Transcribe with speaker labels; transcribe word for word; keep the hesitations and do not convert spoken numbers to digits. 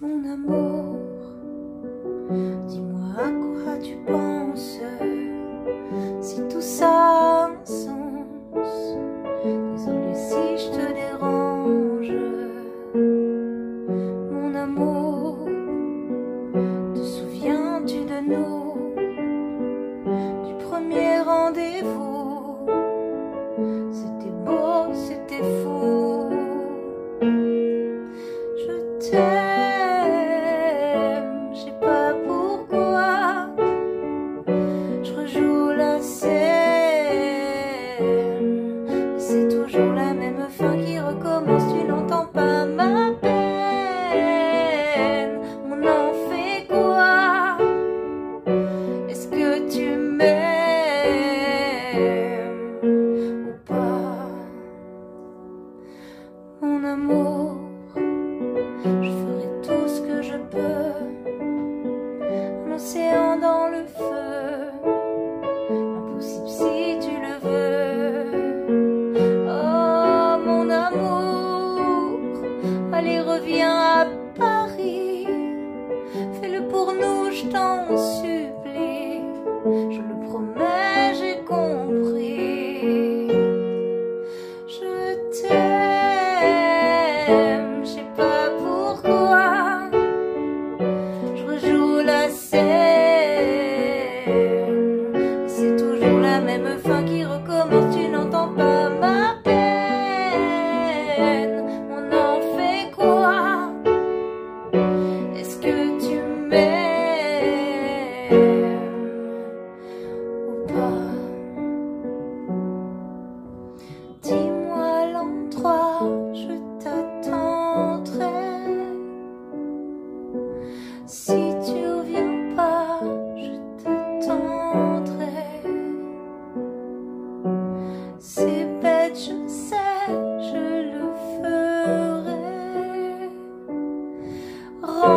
Speaker 1: Mon amour, dis-moi à quoi tu penses, si tout ça a un sens. Désolée si je te dérange. Mon amour, te souviens-tu de nous, du premier rendez-vous? C'était beau, c'était fou. Je t'aime, je sais pas pourquoi. Je rejoue la scène, mais c'est toujours la même fin qui recommence. Tu n'entends pas ma peine. On en fait quoi? Est-ce que tu m'aimes ou pas? Mon amour, je ferai tout ce que je peux. Un océan dans le feu, impossible si tu le veux. Oh mon amour, allez reviens à Paris. Fais-le pour nous, je t'en supplie. Je le promets, j'ai compris. Je t'aime, je sais pas pourquoi. Je rejoue la scène, c'est toujours la même fin qui recommence. Tu n'entends pas ma peine. On en fait quoi? Est-ce que tu m'aimes ou pas? Dis-moi l'endroit, je t'attendrai. Si tu reviens pas, je t'attendrai. C'est bête, je sais, je le ferai.